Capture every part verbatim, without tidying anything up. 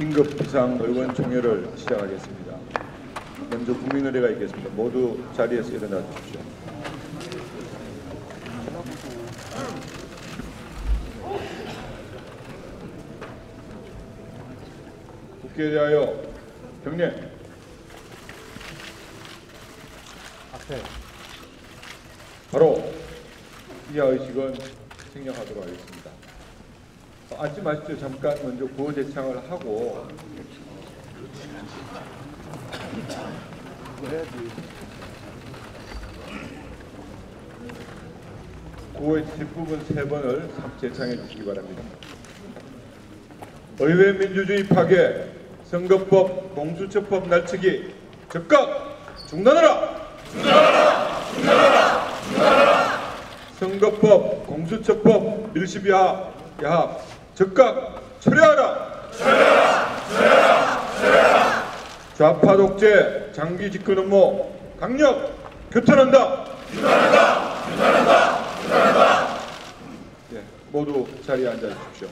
긴급 비상의원총회를 시작하겠습니다. 먼저 국민의례가 있겠습니다. 모두 자리에서 일어나 주십시오. 국회에 대하여 경례. 바로 이하 의식은 생략하도록 하겠습니다. 앉지 마십시오. 잠깐 먼저 구호 대창을 하고 구호의 뒷부분 세 번을 재창해 주시기 바랍니다. 의회 민주주의 파괴, 선거법, 공수처법 날치기 즉각 중단하라! 중단하라! 중단하라! 중단하라! 선거법, 공수처법, 밀십 야합, 야합 즉각 철회하라! 철회하라! 철회하라! 철회하라! 좌파 독재, 장기 집권 업무 강력 규탄한다! 규탄한다! 규탄한다! 규탄한다! 예, 모두 자리에 앉아 주십시오.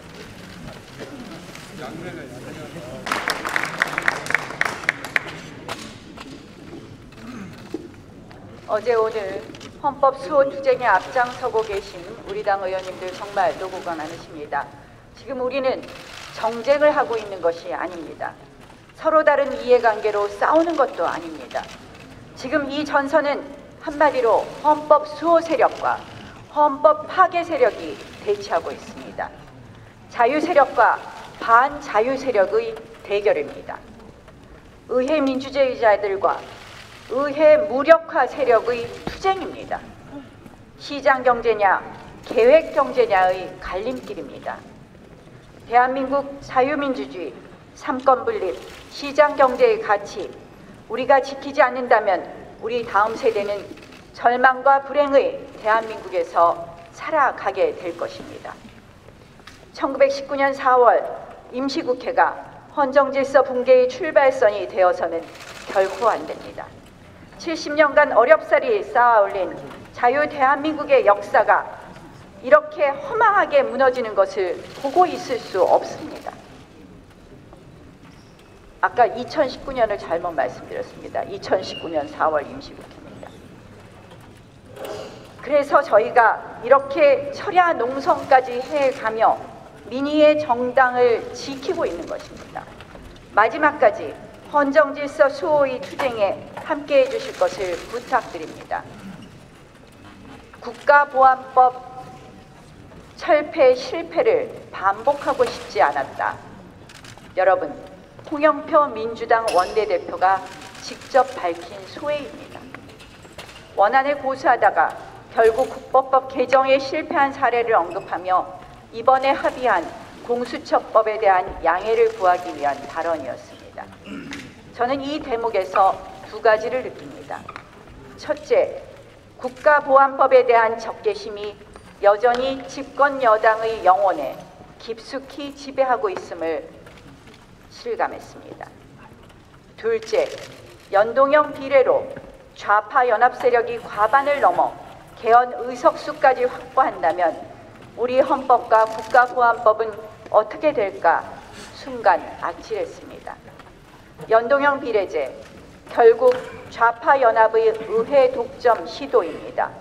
어제 오늘 헌법 수호 투쟁에 앞장서고 계신 우리 당 의원님들 정말 노고가 많으십니다. 지금 우리는 정쟁을 하고 있는 것이 아닙니다. 서로 다른 이해관계로 싸우는 것도 아닙니다. 지금 이 전선은 한마디로 헌법 수호 세력과 헌법 파괴 세력이 대치하고 있습니다. 자유 세력과 반자유 세력의 대결입니다. 의회 민주주의자들과 의회 무력화 세력의 투쟁입니다. 시장 경제냐 계획 경제냐의 갈림길입니다. 대한민국 자유민주주의, 삼권 분립, 시장 경제의 가치 우리가 지키지 않는다면 우리 다음 세대는 절망과 불행의 대한민국에서 살아가게 될 것입니다. 천구백십구 년 사월 임시국회가 헌정질서 붕괴의 출발선이 되어서는 결코 안 됩니다. 칠십 년간 어렵사리 쌓아올린 자유 대한민국의 역사가 이렇게 허망하게 무너지는 것을 보고 있을 수 없습니다. 아까 이천십구 년을 잘못 말씀드렸습니다. 이천십구 년 사월 임시국회입니다. 그래서 저희가 이렇게 철야 농성까지 해가며 민의의 정당을 지키고 있는 것입니다. 마지막까지 헌정질서 수호의 투쟁에 함께해 주실 것을 부탁드립니다. 국가보안법 철폐 실패를 반복하고 싶지 않았다. 여러분, 홍영표 민주당 원내대표가 직접 밝힌 소회입니다. 원안을 고수하다가 결국 국법법 개정에 실패한 사례를 언급하며 이번에 합의한 공수처법에 대한 양해를 구하기 위한 발언이었습니다. 저는 이 대목에서 두 가지를 느낍니다. 첫째, 국가보안법에 대한 적개심이 여전히 집권 여당의 영혼에 깊숙이 지배하고 있음을 실감했습니다. 둘째, 연동형 비례로 좌파 연합 세력이 과반을 넘어 개헌 의석수까지 확보한다면 우리 헌법과 국가보안법은 어떻게 될까 순간 아찔했습니다. 연동형 비례제, 결국 좌파 연합의 의회 독점 시도입니다.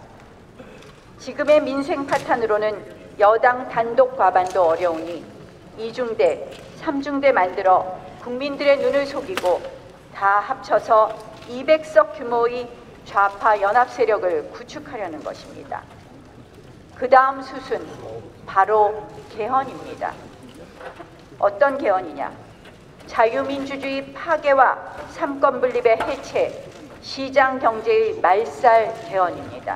지금의 민생 파탄으로는 여당 단독 과반도 어려우니 이중대, 삼중대 만들어 국민들의 눈을 속이고 다 합쳐서 이백 석 규모의 좌파 연합 세력을 구축하려는 것입니다. 그 다음 수순, 바로 개헌입니다. 어떤 개헌이냐? 자유민주주의 파괴와 삼권 분립의 해체, 시장 경제의 말살 개헌입니다.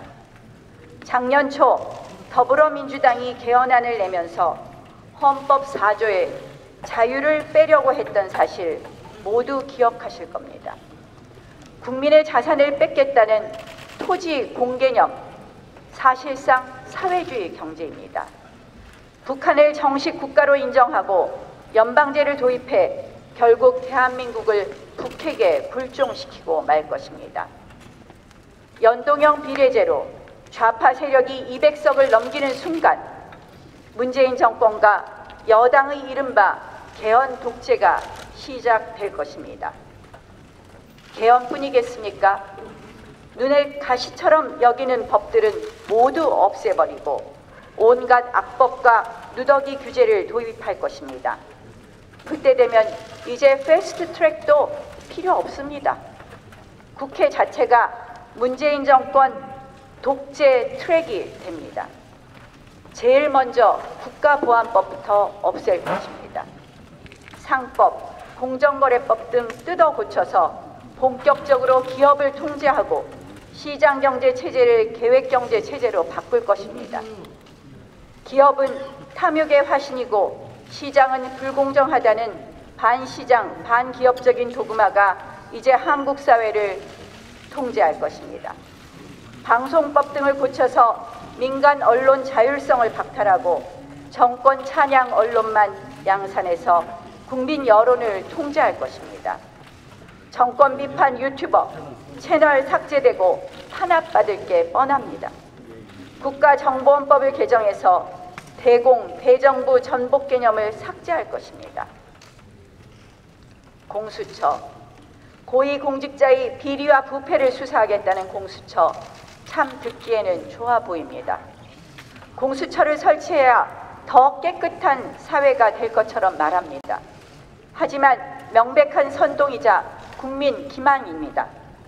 작년 초 더불어민주당이 개헌안을 내면서 헌법 사 조에 자유를 빼려고 했던 사실 모두 기억하실 겁니다. 국민의 자산을 뺏겠다는 토지 공개념, 사실상 사회주의 경제입니다. 북한을 정식 국가로 인정하고 연방제를 도입해 결국 대한민국을 북핵에 굴종시키고 말 것입니다. 연동형 비례제로 좌파 세력이 이백 석을 넘기는 순간 문재인 정권과 여당의 이른바 개헌 독재가 시작될 것입니다. 개헌뿐이겠습니까? 눈을 가시처럼 여기는 법들은 모두 없애버리고 온갖 악법과 누더기 규제를 도입할 것입니다. 그때 되면 이제 패스트 트랙도 필요 없습니다. 국회 자체가 문재인 정권 독재 트랙이 됩니다. 제일 먼저 국가보안법부터 없앨 것입니다. 상법, 공정거래법 등 뜯어 고쳐서 본격적으로 기업을 통제하고 시장경제 체제를 계획경제 체제로 바꿀 것입니다. 기업은 탐욕의 화신이고 시장은 불공정하다는 반시장, 반기업적인 도그마가 이제 한국 사회를 통제할 것입니다. 방송법 등을 고쳐서 민간 언론 자율성을 박탈하고 정권 찬양 언론만 양산해서 국민 여론을 통제할 것입니다. 정권 비판 유튜버, 채널 삭제되고 탄압받을 게 뻔합니다. 국가정보원법을 개정해서 대공, 대정부 전복 개념을 삭제할 것입니다. 공수처, 고위공직자의 비리와 부패를 수사하겠다는 공수처, 참 듣기에는 좋아 보입니다. 공수처를 설치해야 더 깨끗한 사회가 될 것처럼 말합니다. 하지만 명백한 선동이자 국민 기만입니다.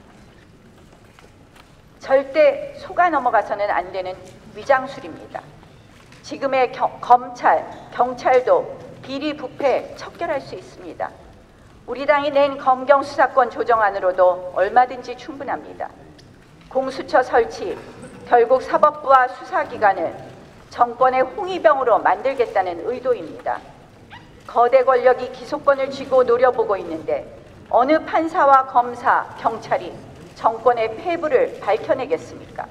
절대 속아 넘어가서는 안 되는 위장술입니다. 지금의 겨, 검찰, 경찰도 비리 부패 척결할 수 있습니다. 우리 당이 낸 검경 수사권 조정안으로도 얼마든지 충분합니다. 공수처 설치, 결국 사법부와 수사기관을 정권의 홍위병으로 만들겠다는 의도입니다. 거대 권력이 기소권을 쥐고 노려보고 있는데 어느 판사와 검사, 경찰이 정권의 패부를 밝혀내겠습니까?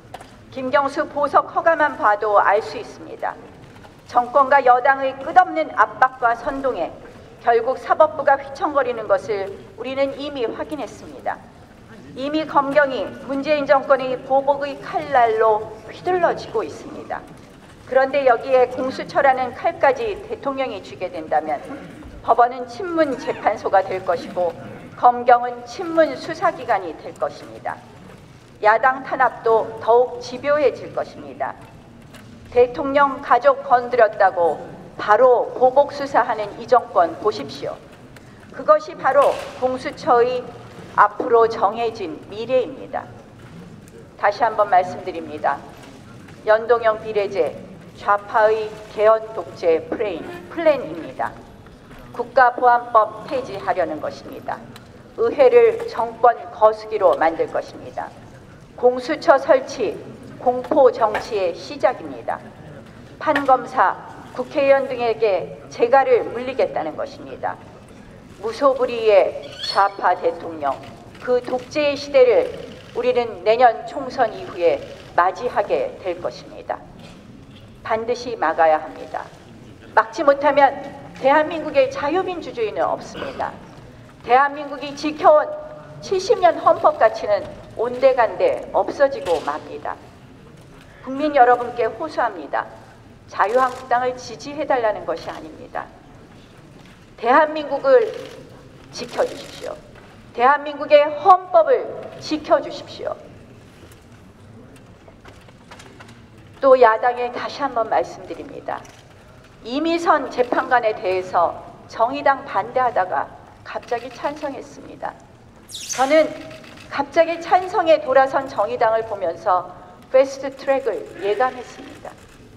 김경수 보석 허가만 봐도 알 수 있습니다. 정권과 여당의 끝없는 압박과 선동에 결국 사법부가 휘청거리는 것을 우리는 이미 확인했습니다. 이미 검경이 문재인 정권의 보복의 칼날로 휘둘러지고 있습니다. 그런데 여기에 공수처라는 칼까지 대통령이 쥐게 된다면 법원은 친문 재판소가 될 것이고 검경은 친문 수사기관이 될 것입니다. 야당 탄압도 더욱 집요해질 것입니다. 대통령 가족 건드렸다고 바로 보복 수사하는 이 정권 보십시오. 그것이 바로 공수처의 앞으로 정해진 미래입니다. 다시 한번 말씀드립니다. 연동형 비례제, 좌파의 개헌 독재 프레임, 플랜입니다. 국가보안법 폐지하려는 것입니다. 의회를 정권 거수기로 만들 것입니다. 공수처 설치, 공포 정치의 시작입니다. 판검사, 국회의원 등에게 재갈을 물리겠다는 것입니다. 무소불위의 좌파 대통령, 그 독재의 시대를 우리는 내년 총선 이후에 맞이하게 될 것입니다. 반드시 막아야 합니다. 막지 못하면 대한민국의 자유민주주의는 없습니다. 대한민국이 지켜온 칠십 년 헌법 가치는 온데간데 없어지고 맙니다. 국민 여러분께 호소합니다. 자유한국당을 지지해달라는 것이 아닙니다. 대한민국을 지켜주십시오. 대한민국의 헌법을 지켜주십시오. 또 야당에 다시 한번 말씀드립니다. 이미선 재판관에 대해서 정의당 반대하다가 갑자기 찬성했습니다. 저는 갑자기 찬성에 돌아선 정의당을 보면서 패스트 트랙을 예감했습니다.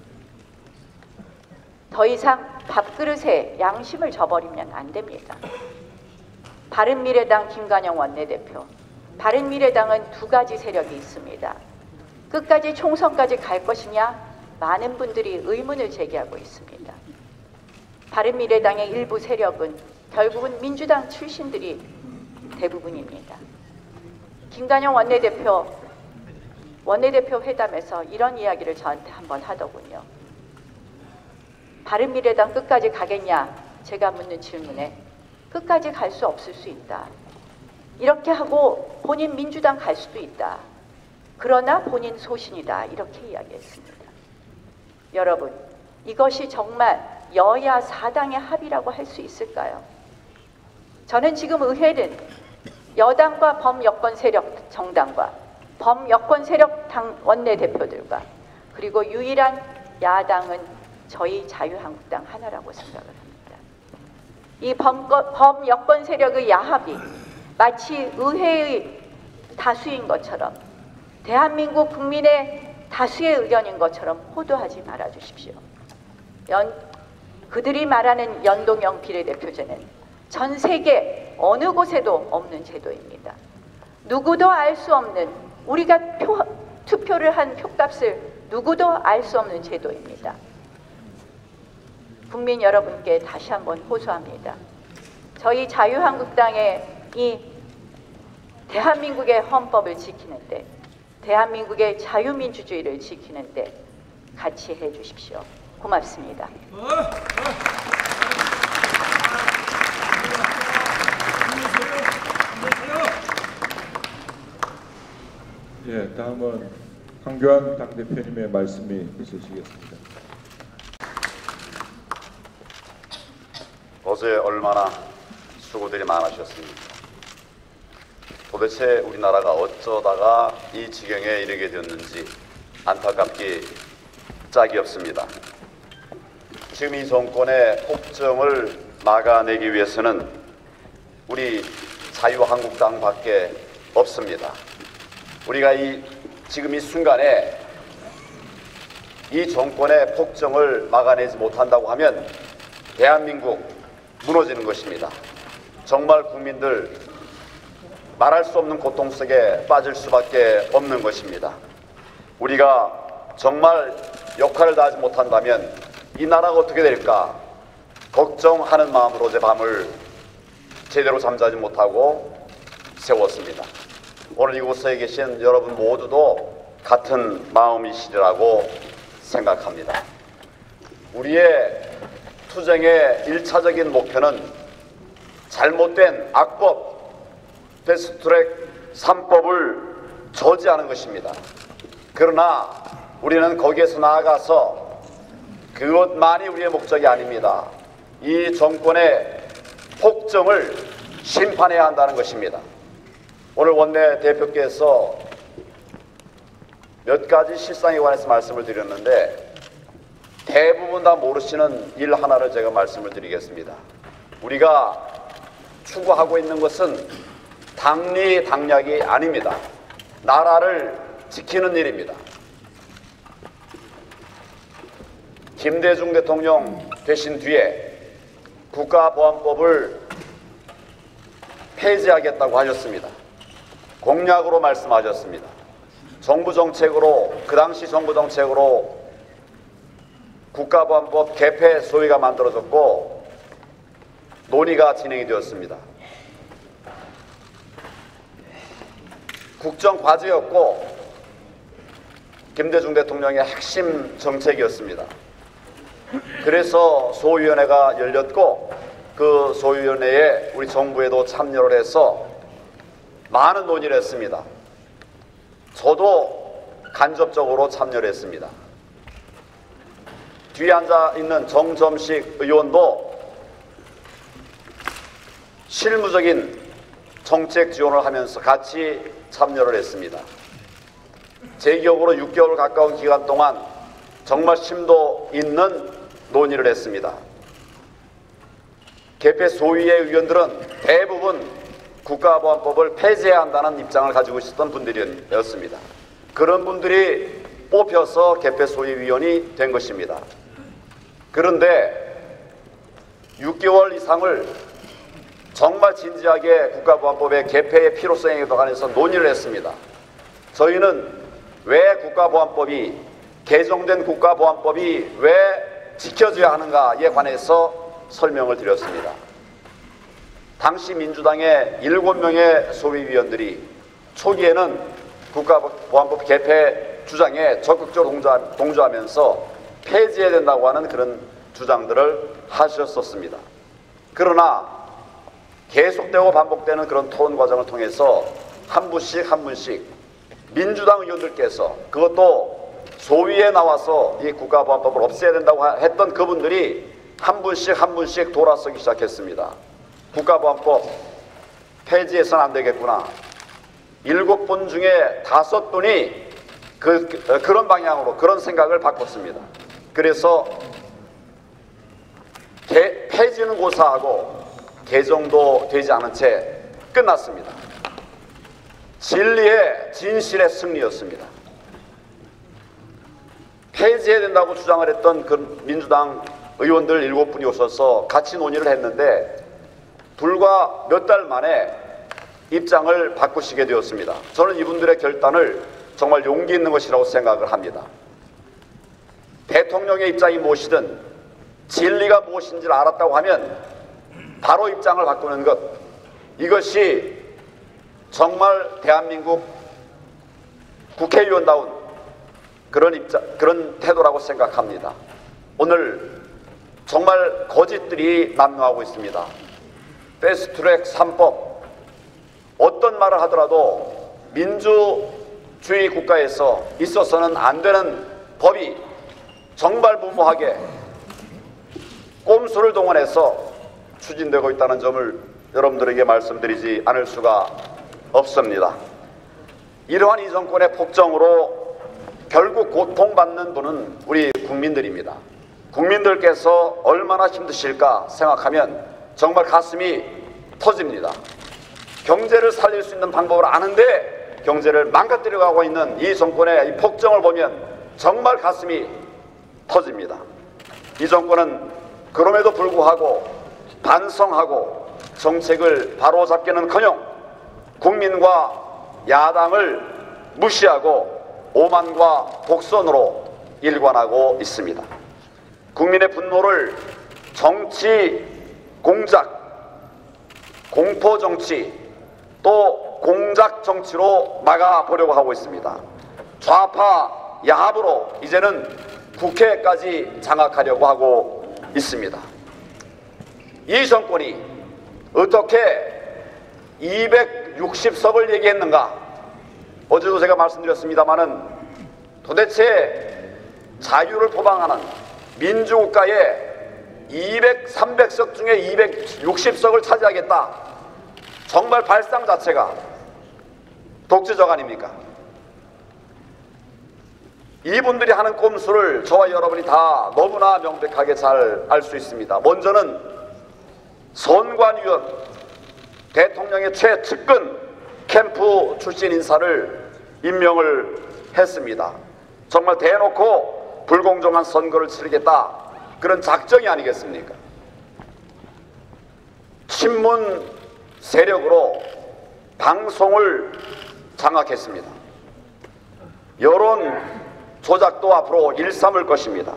더 이상 밥그릇에 양심을 저버리면 안 됩니다. 바른미래당 김관영 원내대표, 바른미래당은 두 가지 세력이 있습니다. 끝까지 총선까지 갈 것이냐? 많은 분들이 의문을 제기하고 있습니다. 바른미래당의 일부 세력은 결국은 민주당 출신들이 대부분입니다. 김관영 원내대표, 원내대표 회담에서 이런 이야기를 저한테 한번 하더군요. 바른미래당 끝까지 가겠냐? 제가 묻는 질문에 끝까지 갈 수 없을 수 있다. 이렇게 하고 본인 민주당 갈 수도 있다. 그러나 본인 소신이다. 이렇게 이야기했습니다. 여러분, 이것이 정말 여야 사당의 합의라고 할 수 있을까요? 저는 지금 의회는 여당과 범여권 세력 정당과 범여권 세력 당 원내대표들과 그리고 유일한 야당은 저희 자유한국당 하나라고 생각을 합니다. 이 범거, 범여권 세력의 야합이 마치 의회의 다수인 것처럼 대한민국 국민의 다수의 의견인 것처럼 호도하지 말아 주십시오. 연, 그들이 말하는 연동형 비례대표제는 전 세계 어느 곳에도 없는 제도입니다. 누구도 알 수 없는, 우리가 표, 투표를 한 표값을 누구도 알 수 없는 제도입니다. 국민 여러분께 다시 한번 호소합니다. 저희 자유한국당의 이 대한민국의 헌법을 지키는데, 대한민국의 자유민주주의를 지키는데 같이 해 주십시오. 고맙습니다. 예, 다음은 황교안 당대표님의 말씀이 있으시겠습니다. 어제 얼마나 수고들이 많으셨습니까? 도대체 우리나라가 어쩌다가 이 지경에 이르게 되었는지 안타깝기 짝이 없습니다. 지금 이 정권의 폭정을 막아내기 위해서는 우리 자유한국당밖에 없습니다. 우리가 이 지금 이 순간에 이 정권의 폭정을 막아내지 못한다고 하면 대한민국 무너지는 것입니다. 정말 국민들 말할 수 없는 고통 속에 빠질 수밖에 없는 것입니다. 우리가 정말 역할을 다하지 못한다면 이 나라가 어떻게 될까 걱정하는 마음으로 어제 밤을 제대로 잠자지 못하고 세웠습니다. 오늘 이곳에 계신 여러분 모두도 같은 마음이시리라고 생각합니다. 우리의 투쟁의 일차적인 목표는 잘못된 악법, 패스트트랙 삼 법을 저지하는 것입니다. 그러나 우리는 거기에서 나아가서 그것만이 우리의 목적이 아닙니다. 이 정권의 폭정을 심판해야 한다는 것입니다. 오늘 원내대표께서 몇 가지 실상에 관해서 말씀을 드렸는데 대부분 다 모르시는 일 하나를 제가 말씀을 드리겠습니다. 우리가 추구하고 있는 것은 당리당략이 아닙니다. 나라를 지키는 일입니다. 김대중 대통령 되신 뒤에 국가보안법을 폐지하겠다고 하셨습니다. 공약으로 말씀하셨습니다. 정부 정책으로, 그 당시 정부 정책으로 국가보안법 개폐 소위가 만들어졌고 논의가 진행이 되었습니다. 국정과제였고 김대중 대통령의 핵심 정책이었습니다. 그래서 소위원회가 열렸고 그 소위원회에 우리 정부에도 참여를 해서 많은 논의를 했습니다. 저도 간접적으로 참여를 했습니다. 뒤에 앉아있는 정점식 의원도 실무적인 정책 지원을 하면서 같이 참여를 했습니다. 제 기억으로 육 개월 가까운 기간 동안 정말 심도 있는 논의를 했습니다. 개폐 소위의 의원들은 대부분 국가보안법을 폐지해야 한다는 입장을 가지고 있었던 분들이었습니다. 그런 분들이 뽑혀서 개폐 소위위원이 된 것입니다. 그런데 육 개월 이상을 정말 진지하게 국가보안법의 개폐의 필요성에 관해서 논의를 했습니다. 저희는 왜 국가보안법이, 개정된 국가보안법이 왜 지켜져야 하는가에 관해서 설명을 드렸습니다. 당시 민주당의 일곱 명의 소위위원들이 초기에는 국가보안법 개폐 주장에 적극적으로 동조하, 동조하면서 폐지해야 된다고 하는 그런 주장들을 하셨었습니다. 그러나 계속되고 반복되는 그런 토론 과정을 통해서 한 분씩 한 분씩 민주당 의원들께서, 그것도 소위에 나와서 이 국가보안법을 없애야 된다고 했던 그분들이 한 분씩 한 분씩 돌아서기 시작했습니다. 국가보안법 폐지해서는 안 되겠구나. 일곱 분 중에 다섯 분이 그, 그런 방향으로 그런 생각을 바꿨습니다. 그래서 개, 폐지는 고사하고 개정도 되지 않은 채 끝났습니다. 진리의 진실의 승리였습니다. 폐지해야 된다고 주장을 했던 그 민주당 의원들 일곱 분이 오셔서 같이 논의를 했는데 불과 몇 달 만에 입장을 바꾸시게 되었습니다. 저는 이분들의 결단을 정말 용기 있는 것이라고 생각을 합니다. 대통령의 입장이 무엇이든 진리가 무엇인지를 알았다고 하면 바로 입장을 바꾸는 것, 이것이 정말 대한민국 국회의원다운 그런 입장, 그런 태도라고 생각합니다. 오늘 정말 거짓들이 난무하고 있습니다. 패스트트랙 삼 법, 어떤 말을 하더라도 민주주의 국가에서 있어서는 안 되는 법이 정말 무모하게 꼼수를 동원해서 추진되고 있다는 점을 여러분들에게 말씀드리지 않을 수가 없습니다. 이러한 이 정권의 폭정으로 결국 고통받는 분은 우리 국민들입니다. 국민들께서 얼마나 힘드실까 생각하면 정말 가슴이 터집니다. 경제를 살릴 수 있는 방법을 아는데 경제를 망가뜨려가고 있는 이 정권의 이 폭정을 보면 정말 가슴이 터집니다. 이 정권은 그럼에도 불구하고 반성하고 정책을 바로잡기는커녕 국민과 야당을 무시하고 오만과 독선으로 일관하고 있습니다. 국민의 분노를 정치 공작, 공포 정치, 또 공작 정치로 막아보려고 하고 있습니다. 좌파 야합으로 이제는 국회까지 장악하려고 하고 있습니다. 이 정권이 어떻게 이백육십 석을 얘기했는가? 어제도 제가 말씀드렸습니다마는 도대체 자유를 포방하는 민주국가에 이백, 삼백 석 중에 이백육십 석을 차지하겠다. 정말 발상 자체가 독재적 아닙니까? 이분들이 하는 꼼수를 저와 여러분이 다 너무나 명백하게 잘 알 수 있습니다. 먼저는 선관위원, 대통령의 최측근 캠프 출신 인사를 임명을 했습니다. 정말 대놓고 불공정한 선거를 치르겠다, 그런 작정이 아니겠습니까? 친문 세력으로 방송을 장악했습니다. 여론 조작도 앞으로 일삼을 것입니다.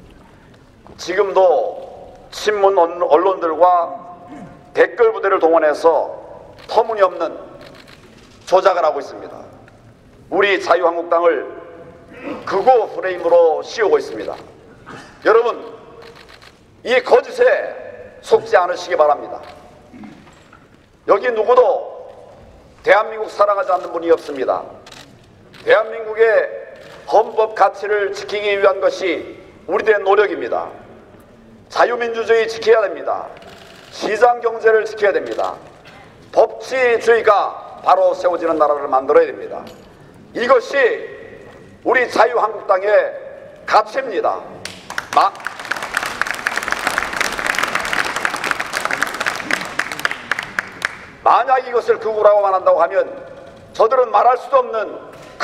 지금도 친문 언론들과 댓글 부대를 동원해서 터무니없는 조작을 하고 있습니다. 우리 자유한국당을 극우 프레임으로 씌우고 있습니다. 여러분, 이 거짓에 속지 않으시기 바랍니다. 여기 누구도 대한민국 사랑하지 않는 분이 없습니다. 대한민국의 헌법 가치를 지키기 위한 것이 우리들의 노력입니다. 자유민주주의 지켜야 됩니다. 시장경제를 지켜야 됩니다. 법치주의가 바로 세워지는 나라를 만들어야 됩니다. 이것이 우리 자유한국당의 가치입니다. 마, 만약 이것을 극우라고 말한다고 하면 저들은 말할 수도 없는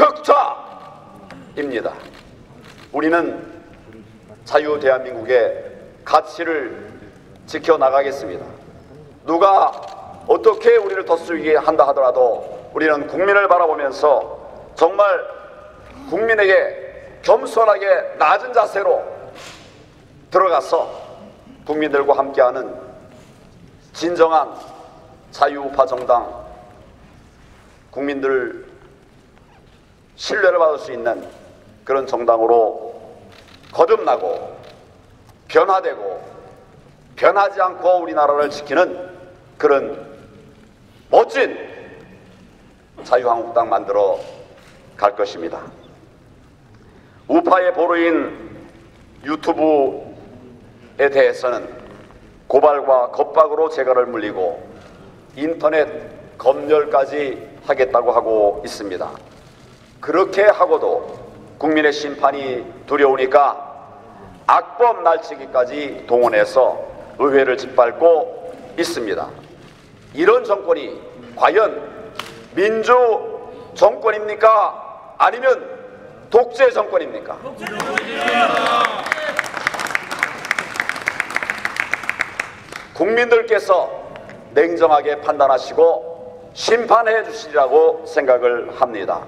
극좌입니다. 우리는 자유 대한민국의 가치를 지켜나가겠습니다. 누가 어떻게 우리를 덧쓰게 한다 하더라도 우리는 국민을 바라보면서 정말 국민에게 겸손하게 낮은 자세로 들어가서 국민들과 함께하는 진정한 자유우파 정당, 국민들 신뢰를 받을 수 있는 그런 정당으로 거듭나고 변화되고 변하지 않고 우리나라를 지키는 그런 멋진 자유한국당 만들어 갈 것입니다. 우파의 보루인 유튜브 대해서는 고발과 겁박으로 재갈을 물리고 인터넷 검열까지 하겠다고 하고 있습니다. 그렇게 하고도 국민의 심판이 두려우니까 악법 날치기까지 동원해서 의회를 짓밟고 있습니다. 이런 정권이 과연 민주 정권입니까? 아니면 독재 정권입니까? 국민들께서 냉정하게 판단하시고 심판해 주시리라고 생각을 합니다.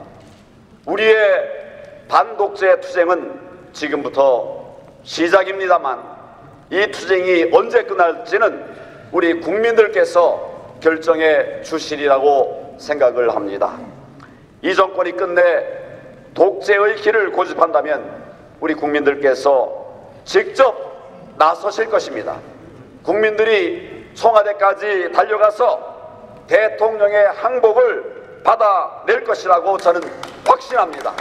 우리의 반독재 투쟁은 지금부터 시작입니다만 이 투쟁이 언제 끝날지는 우리 국민들께서 결정해 주시리라고 생각을 합니다. 이 정권이 끝내 독재의 길을 고집한다면 우리 국민들께서 직접 나서실 것입니다. 국민들이 청와대까지 달려가서 대통령의 항복을 받아낼 것이라고 저는 확신합니다.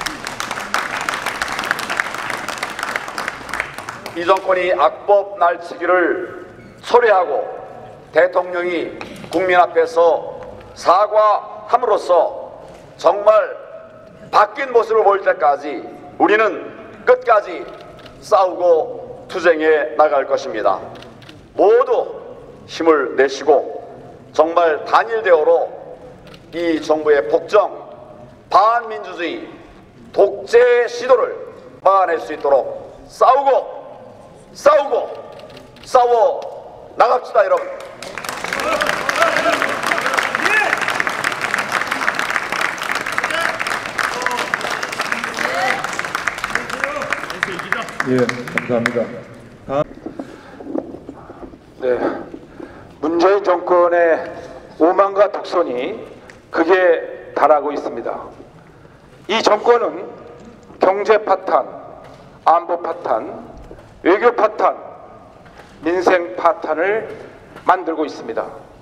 이 정권이 악법 날치기를 철회하고 대통령이 국민 앞에서 사과함으로써 정말 바뀐 모습을 보일 때까지 우리는 끝까지 싸우고 투쟁해 나갈 것입니다. 모두 힘을 내시고 정말 단일 대오로 이 정부의 폭정, 반민주주의, 독재 시도를 막아낼 수 있도록 싸우고 싸우고 싸워 나갑시다, 여러분. 예, 감사합니다. 다음. 네, 문재인 정권의 오만과 독선이 극에 달하고 있습니다. 이 정권은 경제 파탄, 안보 파탄, 외교 파탄, 민생 파탄을 만들고 있습니다.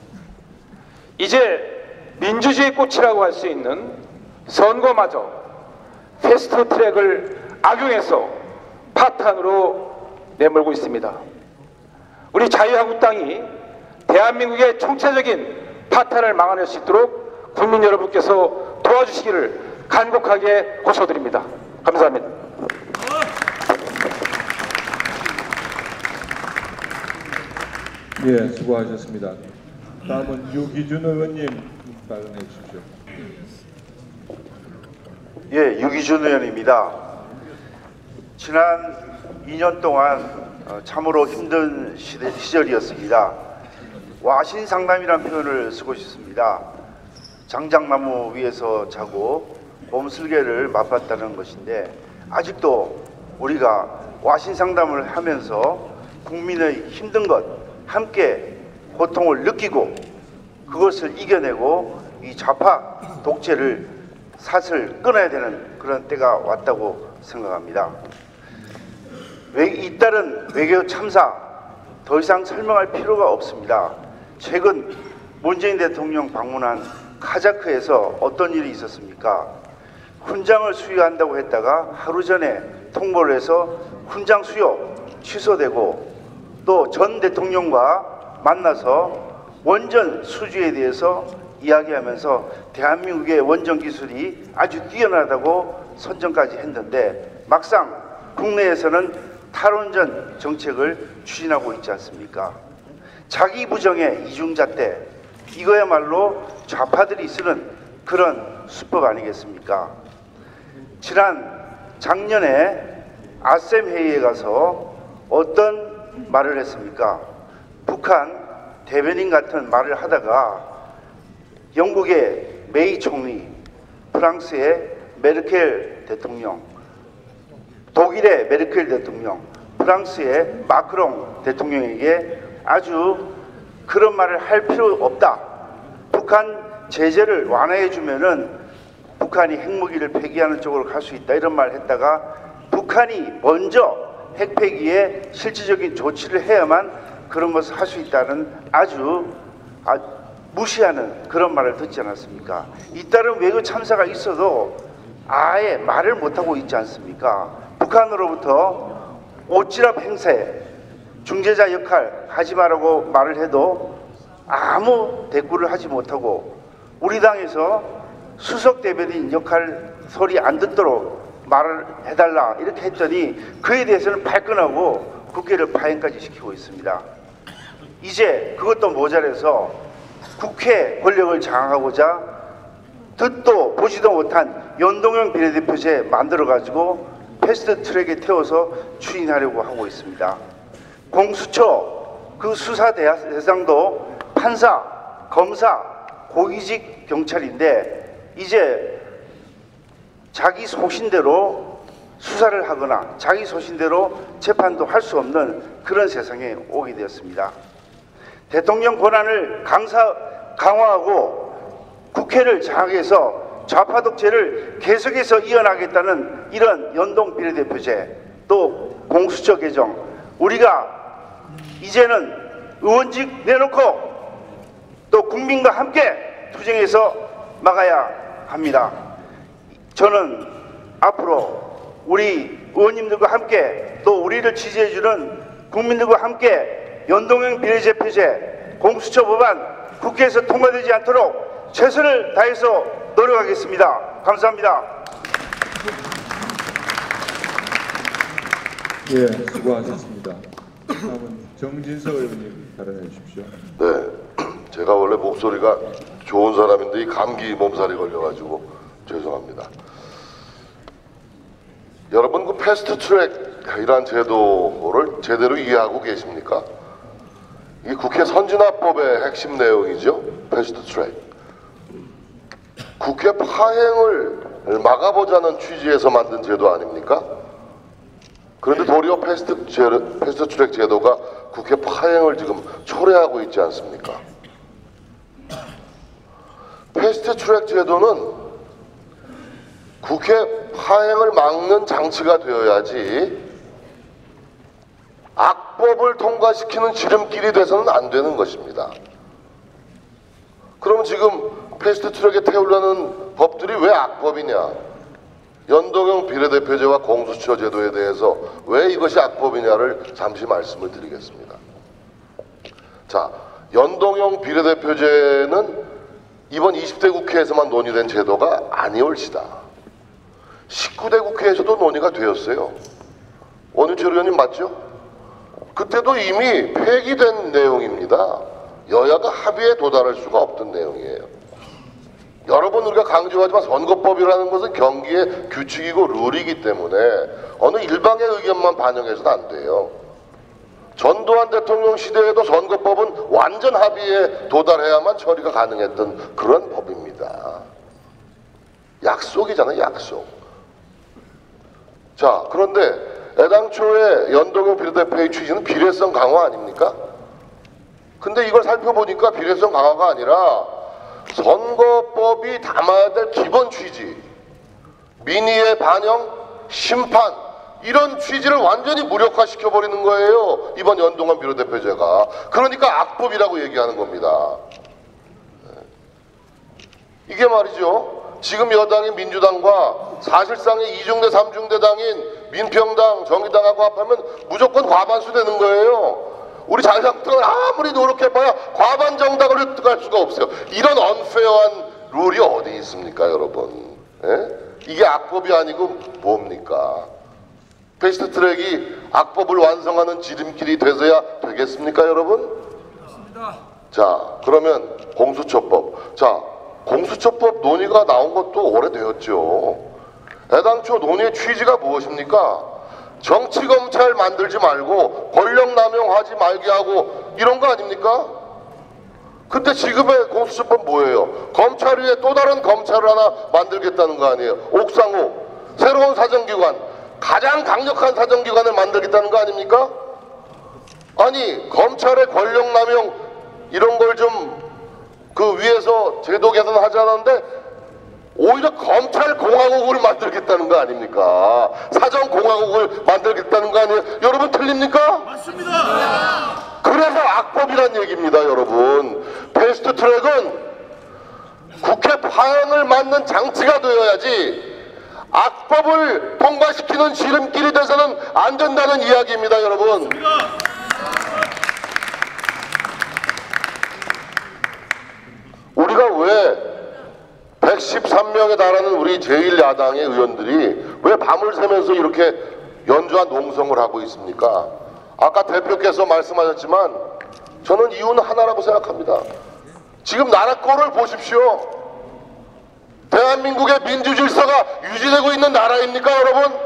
이제 민주주의 꽃이라고 할 수 있는 선거마저 패스트트랙을 악용해서 파탄으로 내몰고 있습니다. 우리 자유한국당이 대한민국의 총체적인 파탄을 막아낼 수 있도록 국민 여러분께서 도와주시기를 간곡하게 호소드립니다. 감사합니다. 예, 수고하셨습니다. 다음은 유기준 의원님 발언해 주십시오. 예, 유기준 의원입니다. 지난 이 년 동안 참으로 힘든 시대, 시절이었습니다. 와신상담이라는 표현을 쓰고 싶습니다. 장작나무 위에서 자고 봄슬개를 맛봤다는 것인데 아직도 우리가 와신상담을 하면서 국민의 힘든 것 함께 고통을 느끼고 그것을 이겨내고 이 좌파 독재를 사슬 끊어야 되는 그런 때가 왔다고 생각합니다. 잇따른 외교 참사 더 이상 설명할 필요가 없습니다. 최근 문재인 대통령 방문한 카자크에서 어떤 일이 있었습니까? 훈장을 수여한다고 했다가 하루 전에 통보를 해서 훈장 수여 취소되고 또 전 대통령과 만나서 원전 수주에 대해서 이야기하면서 대한민국의 원전 기술이 아주 뛰어나다고 선전까지 했는데 막상 국내에서는 탈원전 정책을 추진하고 있지 않습니까? 자기 부정의 이중잣대, 이거야말로 좌파들이 쓰는 그런 수법 아니겠습니까? 지난 작년에 아셈 회의에 가서 어떤 말을 했습니까? 북한 대변인 같은 말을 하다가 영국의 메이 총리, 프랑스의 메르켈 대통령, 독일의 메르켈 대통령, 프랑스의 마크롱 대통령에게 아주 그런 말을 할 필요 없다. 북한 제재를 완화해 주면은 북한이 핵무기를 폐기하는 쪽으로 갈 수 있다. 이런 말을 했다가 북한이 먼저 핵폐기에 실질적인 조치를 해야만 그런 것을 할 수 있다는 아주 아, 무시하는 그런 말을 듣지 않았습니까? 잇따른 외교 참사가 있어도 아예 말을 못하고 있지 않습니까? 북한으로부터 오지랖 행사에 중재자 역할 하지 말라고 말을 해도 아무 대꾸를 하지 못하고 우리 당에서 수석 대변인 역할 소리 안 듣도록 말을 해달라 이렇게 했더니 그에 대해서는 발끈하고 국회를 파행까지 시키고 있습니다. 이제 그것도 모자라서 국회 권력을 장악하고자 듣도 보지도 못한 연동형 비례대표제 만들어가지고 패스트트랙에 태워서 추진하려고 하고 있습니다. 공수처 그 수사 대상도 판사, 검사, 고위직 경찰인데 이제 자기 소신대로 수사를 하거나 자기 소신대로 재판도 할 수 없는 그런 세상에 오게 되었습니다. 대통령 권한을 강사, 강화하고 국회를 장악해서 좌파 독재를 계속해서 이어나가겠다는 이런 연동 비례대표제 또 공수처 개정 우리가 이제는 의원직 내놓고 또 국민과 함께 투쟁해서 막아야 합니다. 저는 앞으로 우리 의원님들과 함께 또 우리를 지지해주는 국민들과 함께 연동형 비례대표제 공수처 법안 국회에서 통과되지 않도록 최선을 다해서 노력하겠습니다. 감사합니다. 예, 수고하셨습니다. 다음은 정진석 의원님 발언해 주십시오. 네, 제가 원래 목소리가 좋은 사람인데 이 감기 몸살이 걸려가지고 죄송합니다. 여러분 그 패스트트랙이란 제도를 제대로 이해하고 계십니까? 이게 국회 선진화법의 핵심 내용이죠. 패스트트랙. 국회 파행을 막아보자는 취지에서 만든 제도 아닙니까? 그런데 도리어 패스트, 제도, 패스트트랙 제도가 국회 파행을 지금 초래하고 있지 않습니까? 패스트트랙 제도는 국회 파행을 막는 장치가 되어야지 악법을 통과시키는 지름길이 돼서는 안 되는 것입니다. 그럼 지금 패스트트랙에 태우려는 법들이 왜 악법이냐? 연동형 비례대표제와 공수처 제도에 대해서 왜 이것이 악법이냐를 잠시 말씀을 드리겠습니다. 자, 연동형 비례대표제는 이번 이십 대 국회에서만 논의된 제도가 아니올시다. 십구 대 국회에서도 논의가 되었어요. 원유철 의원님 맞죠? 그때도 이미 폐기된 내용입니다. 여야가 합의에 도달할 수가 없던 내용이에요. 여러 번 우리가 강조하지만 선거법이라는 것은 경기의 규칙이고 룰이기 때문에 어느 일방의 의견만 반영해서는 안 돼요. 전두환 대통령 시대에도 선거법은 완전 합의에 도달해야만 처리가 가능했던 그런 법입니다. 약속이잖아요, 약속. 자, 그런데 애당초에 연동형 비례대표의 취지는 비례성 강화 아닙니까? 근데 이걸 살펴보니까 비례성 강화가 아니라 선거법이 담아야 될 기본 취지, 민의의 반영, 심판 이런 취지를 완전히 무력화시켜버리는 거예요. 이번 연동형 비례대표제가. 그러니까 악법이라고 얘기하는 겁니다. 이게 말이죠. 지금 여당인 민주당과 사실상의 이중대 삼중대당인 민평당, 정의당하고 합하면 무조건 과반수 되는 거예요. 우리 자유한국당은 아무리 노력해봐야 과반 정당을 획득할 수가 없어요. 이런 언페어한 룰이 어디 있습니까, 여러분? 예? 이게 악법이 아니고 뭡니까? 패스트트랙이 악법을 완성하는 지름길이 돼서야 되겠습니까, 여러분? 그렇습니다. 자, 그러면 공수처법. 자, 공수처법 논의가 나온 것도 오래되었죠. 애당초 논의의 취지가 무엇입니까? 정치검찰 만들지 말고 권력 남용하지 말게 하고 이런 거 아닙니까? 근데 지금의 공수처법 뭐예요? 검찰 위에 또 다른 검찰을 하나 만들겠다는 거 아니에요? 옥상호, 새로운 사정기관, 가장 강력한 사정기관을 만들겠다는 거 아닙니까? 아니, 검찰의 권력 남용 이런 걸 좀 그 위에서 제도 개선하지 않았는데 오히려 검찰공화국을 만들겠다는 거 아닙니까? 사정공화국을 만들겠다는 거 아니에요? 여러분 틀립니까? 맞습니다. 그래서 악법이란 얘기입니다, 여러분. 패스트트랙은 국회 파행을 막는 장치가 되어야지 악법을 통과시키는 지름길이 돼서는 안 된다는 이야기입니다, 여러분. 맞습니다. 왜 백십삼 명에 달하는 우리 제일 야당의 의원들이 왜 밤을 새면서 이렇게 연주한 농성을 하고 있습니까? 아까 대표께서 말씀하셨지만 저는 이유는 하나라고 생각합니다. 지금 나라 꼴을 보십시오. 대한민국의 민주질서가 유지되고 있는 나라입니까, 여러분?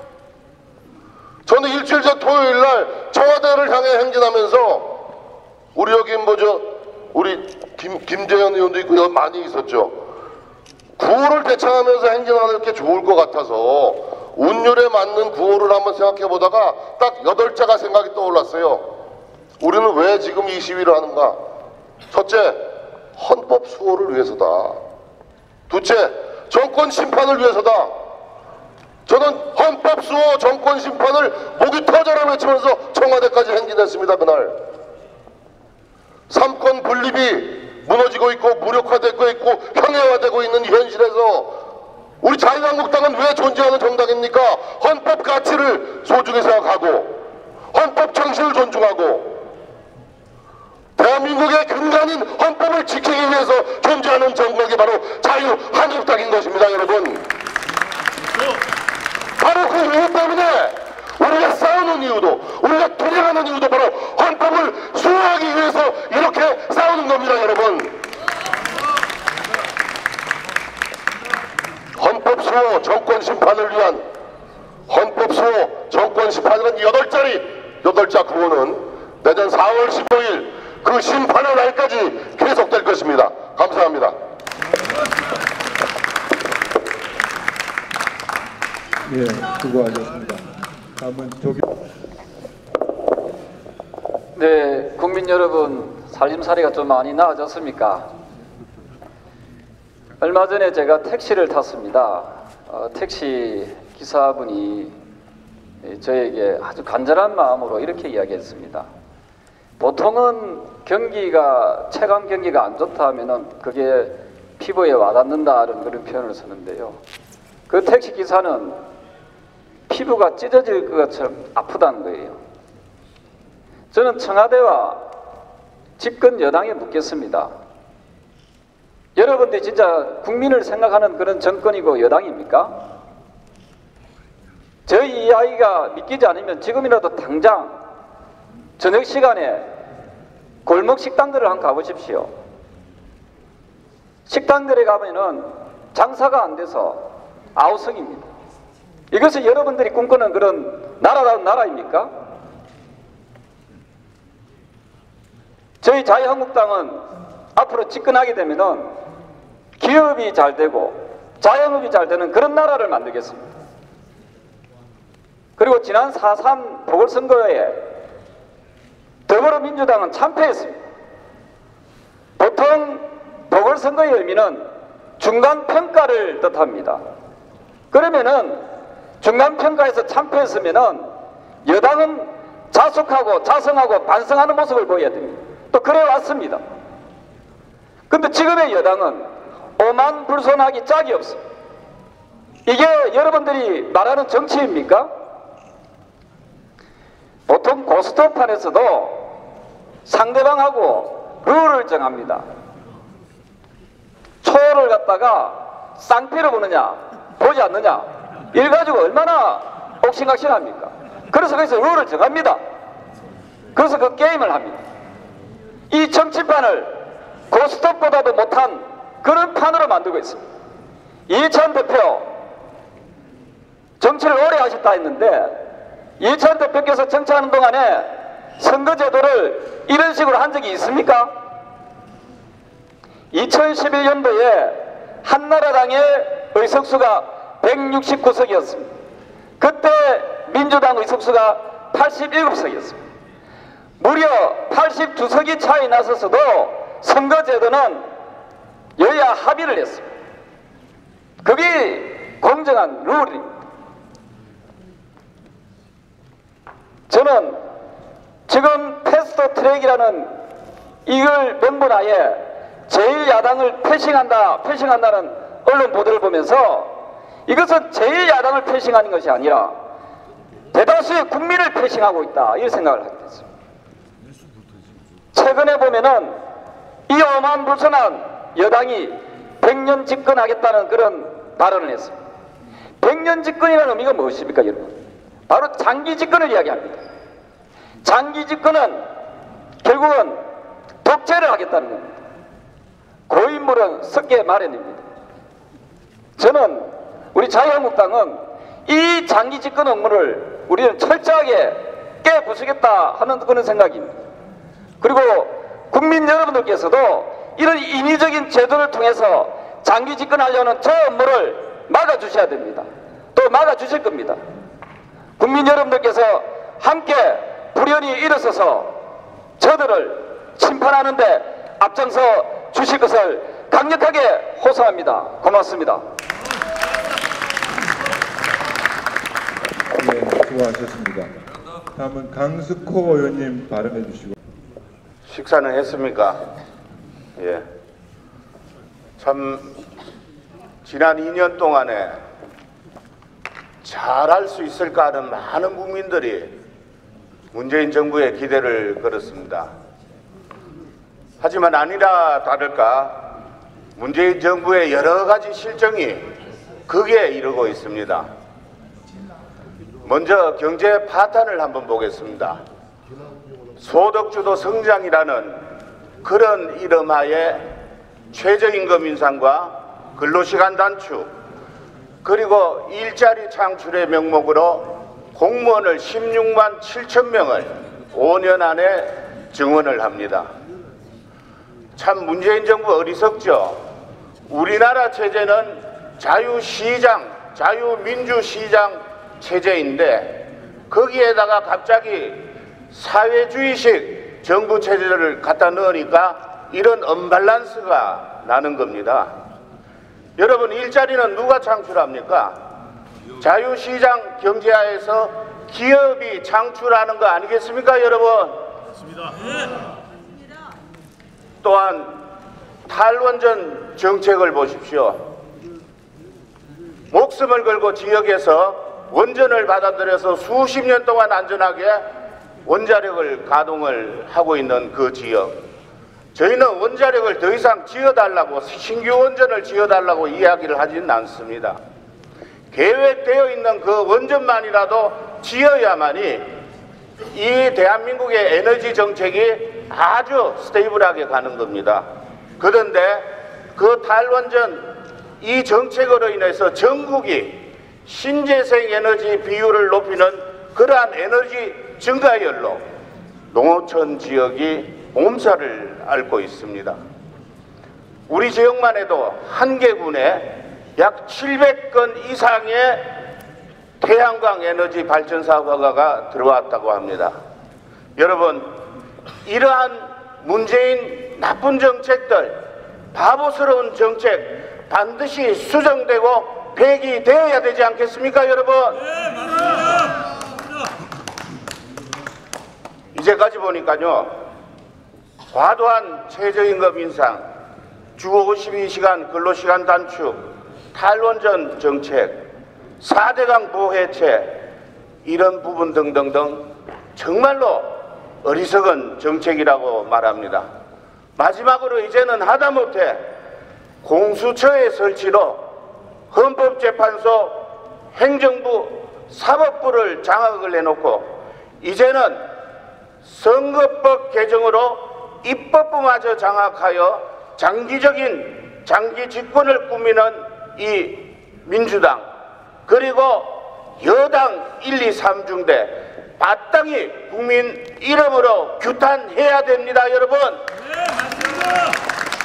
저는 일주일 전 토요일 날 청와대를 향해 행진하면서 우리 여기 뭐죠 우리 김, 김재현 의원도 있고 여기 많이 있었죠. 구호를 대창하면서 행진하는 게 좋을 것 같아서 운율에 맞는 구호를 한번 생각해 보다가 딱 여덟 자가 생각이 떠올랐어요. 우리는 왜 지금 이 시위를 하는가? 첫째, 헌법 수호를 위해서다. 둘째, 정권 심판을 위해서다. 저는 헌법 수호 정권 심판을 목이 터져라 외치면서 청와대까지 행진했습니다. 그날 삼권 분립이 무너지고 있고 무력화되고 있고 형해화되고 있는 이 현실에서 우리 자유한국당은 왜 존재하는 정당입니까? 헌법 가치를 소중히 생각하고 헌법 정신을 존중하고 대한민국의 근간인 헌법을 지키기 위해서 존재하는 정당이 바로 자유한국당인 것입니다. 여러분, 바로 그 이유 때문에 우리가 싸우는 이유도 우리가 도전하는 이유도 바로 헌법을 수호하기 위해서 이렇게 싸우는 겁니다. 여러분, 헌법 수호 정권 심판을 위한 헌법 수호 정권 심판이라는 여덟 자리 여덟 자 구호는 내년 사월 십오일 그 심판의 날까지 계속될 것입니다. 감사합니다. 예, 수고하셨습니다. 다음은 조기. 네, 국민 여러분, 살림살이가 좀 많이 나아졌습니까? 얼마 전에 제가 택시를 탔습니다. 어, 택시 기사분이 저에게 아주 간절한 마음으로 이렇게 이야기했습니다. 보통은 경기가 최강 경기가 안 좋다 하면은 그게 피부에 와닿는다는 그런 표현을 쓰는데요. 그 택시 기사는 피부가 찢어질 것처럼 아프다는 거예요. 저는 청와대와 집권 여당에 묻겠습니다. 여러분들이 진짜 국민을 생각하는 그런 정권이고 여당입니까? 저희 이야기가 믿기지 않으면 지금이라도 당장 저녁 시간에 골목 식당들을 한번 가보십시오. 식당들에 가면은 장사가 안 돼서 아우성입니다. 이것이 여러분들이 꿈꾸는 그런 나라다운 나라입니까? 저희 자유한국당은 앞으로 집권하게 되면은 기업이 잘 되고 자영업이 잘 되는 그런 나라를 만들겠습니다. 그리고 지난 사 삼 보궐선거에 더불어민주당은 참패했습니다. 보통 보궐선거의 의미는 중간평가를 뜻합니다. 그러면은 중간평가에서 참패했으면은 여당은 자숙하고 자성하고 반성하는 모습을 보여야 됩니다. 또 그래 왔습니다. 근데 지금의 여당은 오만불손하기 짝이 없습니다. 이게 여러분들이 말하는 정치입니까? 보통 고스톱판에서도 상대방하고 룰을 정합니다. 초를 갖다가 쌍피로 보느냐 보지 않느냐 이걸 가지고 얼마나 옥신각신합니까? 그래서 거기서 룰을 정합니다. 그래서 그 게임을 합니다. 이 정치판을 고스톱보다도 못한 그런 판으로 만들고 있습니다. 이해찬 대표 정치를 오래 하셨다 했는데 이해찬 대표께서 정치하는 동안에 선거제도를 이런 식으로 한 적이 있습니까? 이천십일 년도에 한나라당의 의석수가 백육십구 석이었습니다. 그때 민주당 의석수가 팔십칠 석이었습니다. 무려 팔십이 석이 차이 나서서도 선거제도는 여야 합의를 했습니다. 그게 공정한 룰입니다. 저는 지금 패스트 트랙이라는 이걸 명분하에 제일 야당을 패싱한다, 패싱한다는 언론 보도를 보면서 이것은 제일 야당을 패싱하는 것이 아니라 대다수의 국민을 패싱하고 있다, 이런 생각을 하게 됐습니다. 최근에 보면은 이 오만불선한 여당이 백 년 집권하겠다는 그런 발언을 했습니다. 백 년 집권이라는 의미가 무엇입니까, 여러분? 바로 장기 집권을 이야기합니다. 장기 집권은 결국은 독재를 하겠다는 겁니다. 고인물은 썩게 마련입니다. 저는 우리 자유한국당은 이 장기 집권 업무를 우리는 철저하게 깨부수겠다 하는 그런 생각입니다. 그리고 국민 여러분들께서도 이런 인위적인 제도를 통해서 장기 집권하려는 저 업무를 막아주셔야 됩니다. 또 막아주실 겁니다. 국민 여러분들께서 함께 불연히 일어서서 저들을 심판하는데 앞장서 주실 것을 강력하게 호소합니다. 고맙습니다. 네, 수고하셨습니다. 다음은 강스코 의원님 발언해 주시고. 식사는 했습니까? 예. 참 지난 이 년 동안에 잘할 수 있을까 하는 많은 국민들이 문재인 정부에 기대를 걸었습니다. 하지만 아니라 다를까 문재인 정부의 여러 가지 실정이 극에 이르고 있습니다. 먼저 경제 파탄을 한번 보겠습니다. 소득주도 성장이라는 그런 이름하에 최저임금 인상과 근로시간 단축, 그리고 일자리 창출의 명목으로 공무원을 십육만 칠천 명을 오 년 안에 증원을 합니다. 참 문재인 정부 어리석죠. 우리나라 체제는 자유시장, 자유민주시장 체제인데 거기에다가 갑자기 사회주의식 정부 체제를 갖다 넣으니까 이런 언밸런스가 나는 겁니다. 여러분, 일자리는 누가 창출합니까? 자유시장 경제하에서 기업이 창출하는 거 아니겠습니까, 여러분? 맞습니다. 또한 탈원전 정책을 보십시오. 목숨을 걸고 지역에서 원전을 받아들여서 수십 년 동안 안전하게 원자력을 가동을 하고 있는 그 지역, 저희는 원자력을 더 이상 지어달라고, 신규 원전을 지어달라고 이야기를 하지는 않습니다. 계획되어 있는 그 원전만이라도 지어야만이 이 대한민국의 에너지 정책이 아주 스테이블하게 가는 겁니다. 그런데 그 탈원전 이 정책으로 인해서 전국이 신재생 에너지 비율을 높이는 그러한 에너지 증가열로 농어촌 지역이 몸살을 앓고 있습니다. 우리 지역만 해도 한 개군에 약 칠백 건 이상의 태양광 에너지 발전사 허가가 들어왔다고 합니다. 여러분, 이러한 문재인 나쁜 정책들, 바보스러운 정책 반드시 수정되고 폐기되어야 되지 않겠습니까, 여러분? 네, 맞습니다. 이제까지 보니까요, 과도한 최저임금 인상, 주 오십이 시간 근로시간 단축, 탈원전 정책, 사대강 보해체, 이런 부분 등등등 정말로 어리석은 정책이라고 말합니다. 마지막으로 이제는 하다못해 공수처의 설치로 헌법재판소, 행정부, 사법부를 장악을 해놓고 이제는 선거법 개정으로 입법부마저 장악하여 장기적인 장기 집권을 꾸미는 이 민주당, 그리고 여당 일, 이, 삼 중대 마땅히 국민 이름으로 규탄해야 됩니다, 여러분. 네, 맞습니다.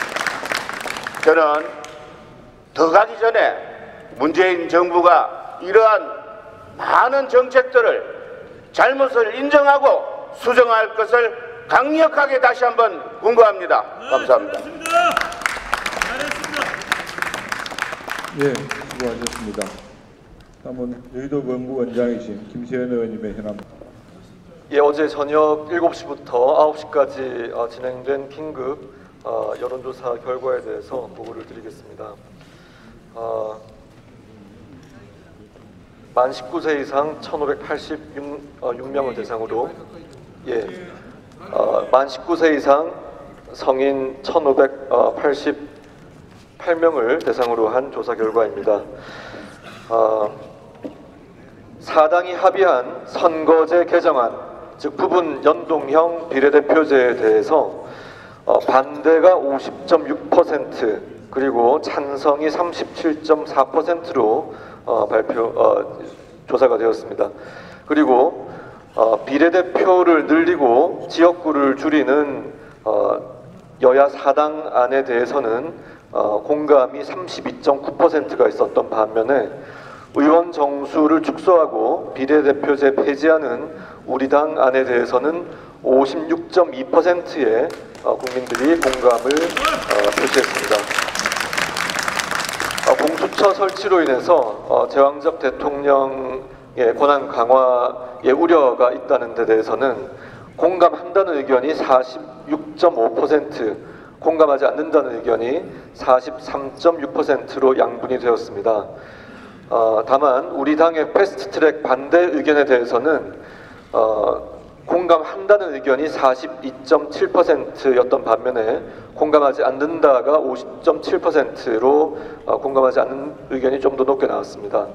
저는 더 가기 전에 문재인 정부가 이러한 많은 정책들을 잘못을 인정하고 수정할 것을 강력하게 다시 한번 권고합니다. 네, 감사합니다. 잘했습니다. 예, 수고하셨습니다. 다음은 여의도 연구원장이신 김세현 의원님의 현안. 예, 어제 저녁 일곱 시부터 아홉 시까지 어, 진행된 긴급 어, 여론조사 결과에 대해서 보고를 드리겠습니다. 어, 만 십구 세 이상 천오백팔십육 명을 대상으로 예, 어, 만 십구 세 이상 성인 천오백팔십육 이백팔십팔 명을 대상으로 한 조사 결과입니다. 어, 사당이 합의한 선거제 개정안, 즉 부분 연동형 비례대표제에 대해서 어, 반대가 오십 점 육 퍼센트 그리고 찬성이 삼십칠 점 사 퍼센트로 어, 발표 어, 조사가 되었습니다. 그리고 어, 비례대표를 늘리고 지역구를 줄이는 어, 여야 사당 안에 대해서는 어, 공감이 삼십이 점 구 퍼센트가 있었던 반면에 의원 정수를 축소하고 비례대표제 폐지하는 우리 당 안에 대해서는 오십육 점 이 퍼센트의 어, 국민들이 공감을 어, 표시했습니다. 어, 공수처 설치로 인해서 어, 제왕적 대통령의 권한 강화에 우려가 있다는 데 대해서는 공감한다는 의견이 사십육 점 오 퍼센트, 공감하지 않는다는 의견이 사십삼 점 육 퍼센트로 양분이 되었습니다. 어, 다만 우리 당의 패스트트랙 반대 의견에 대해서는 어, 공감한다는 의견이 사십이 점 칠 퍼센트였던 반면에 공감하지 않는다가 오십 점 칠 퍼센트로 어, 공감하지 않는 의견이 좀 더 높게 나왔습니다.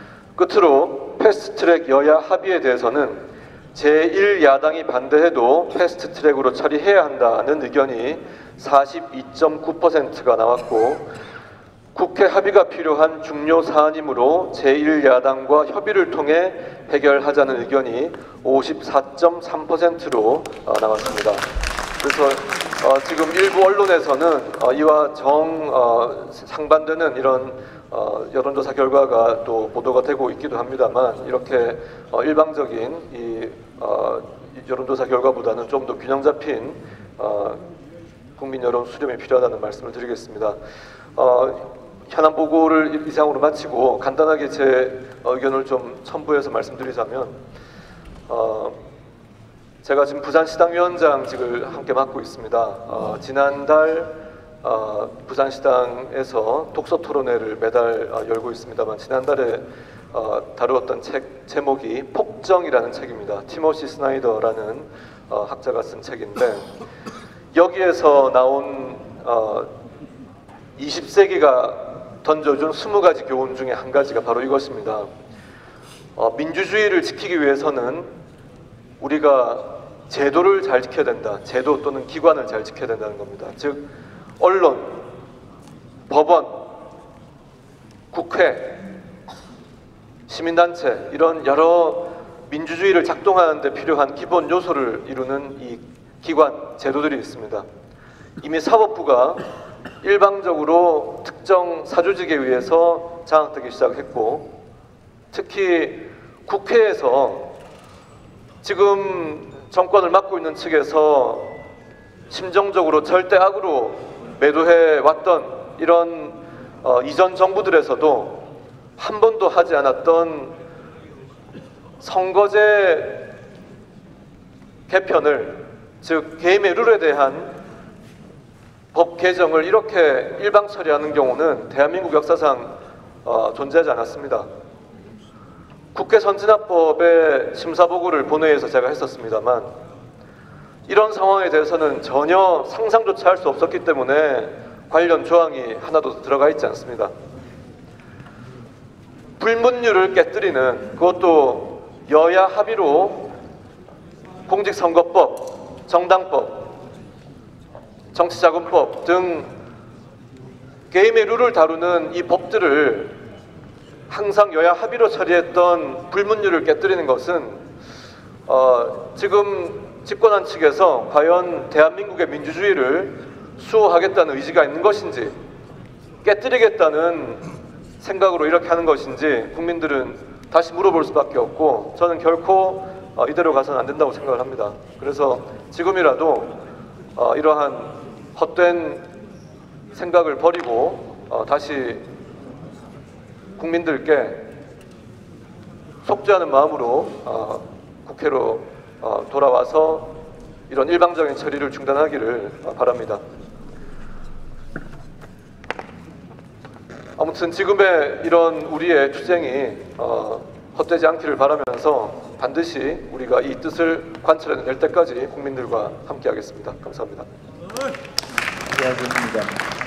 끝으로 패스트트랙 여야 합의에 대해서는 제일 야당이 반대해도 패스트트랙으로 처리해야 한다는 의견이 사십이 점 구 퍼센트가 나왔고, 국회 합의가 필요한 중요 사안이므로 제일 야당과 협의를 통해 해결하자는 의견이 오십사 점 삼 퍼센트로 어, 나왔습니다. 그래서 어, 지금 일부 언론에서는 어, 이와 정 어, 상반되는 이런 어, 여론조사 결과가 또 보도가 되고 있기도 합니다만, 이렇게 어, 일방적인 이 어, 여론조사 결과보다는 좀 더 균형 잡힌 어, 국민 여론 수렴이 필요하다는 말씀을 드리겠습니다. 어, 현안 보고를 이상으로 마치고 간단하게 제 의견을 좀 첨부해서 말씀드리자면, 어, 제가 지금 부산시당위원장직을 함께 맡고 있습니다. 어, 지난달 어, 부산시당에서 독서토론회를 매달 어, 열고 있습니다만, 지난달에 어, 다루었던 책 제목이 폭정이라는 책입니다. 티모시 스나이더라는 어, 학자가 쓴 책인데, 여기에서 나온 어, 이십 세기가 던져준 스무 가지 교훈 중에 한 가지가 바로 이것입니다. 어, 민주주의를 지키기 위해서는 우리가 제도를 잘 지켜야 된다. 제도 또는 기관을 잘 지켜야 된다는 겁니다. 즉 언론, 법원, 국회, 시민단체, 이런 여러 민주주의를 작동하는 데 필요한 기본 요소를 이루는 이 기관, 제도들이 있습니다. 이미 사법부가 일방적으로 특정 사조직에 의해서 장악되기 시작했고, 특히 국회에서 지금 정권을 맡고 있는 측에서 심정적으로 절대 악으로 매도해 왔던 이런 어, 이전 정부들에서도 한 번도 하지 않았던 선거제 개편을, 즉 게임의 룰에 대한 법 개정을 이렇게 일방 처리하는 경우는 대한민국 역사상 어, 존재하지 않았습니다. 국회 선진화법의 심사보고를 본회의에서 제가 했었습니다만, 이런 상황에 대해서는 전혀 상상조차 할 수 없었기 때문에 관련 조항이 하나도 들어가 있지 않습니다. 불문율을 깨뜨리는, 그것도 여야 합의로 공직선거법, 정당법, 정치자금법 등 게임의 룰을 다루는 이 법들을 항상 여야 합의로 처리했던 불문율을 깨뜨리는 것은 어, 지금 집권한 측에서 과연 대한민국의 민주주의를 수호하겠다는 의지가 있는 것인지, 깨뜨리겠다는 생각으로 이렇게 하는 것인지 국민들은 다시 물어볼 수밖에 없고, 저는 결코 어, 이대로 가서는 안 된다고 생각을 합니다. 그래서 지금이라도 어, 이러한 헛된 생각을 버리고 어, 다시 국민들께 속죄하는 마음으로 어, 국회로 어, 돌아와서 이런 일방적인 처리를 중단하기를 어, 바랍니다. 아무튼 지금의 이런 우리의 투쟁이 어, 헛되지 않기를 바라면서 반드시 우리가 이 뜻을 관철해낼 때까지 국민들과 함께하겠습니다. 감사합니다. 수고하셨습니다.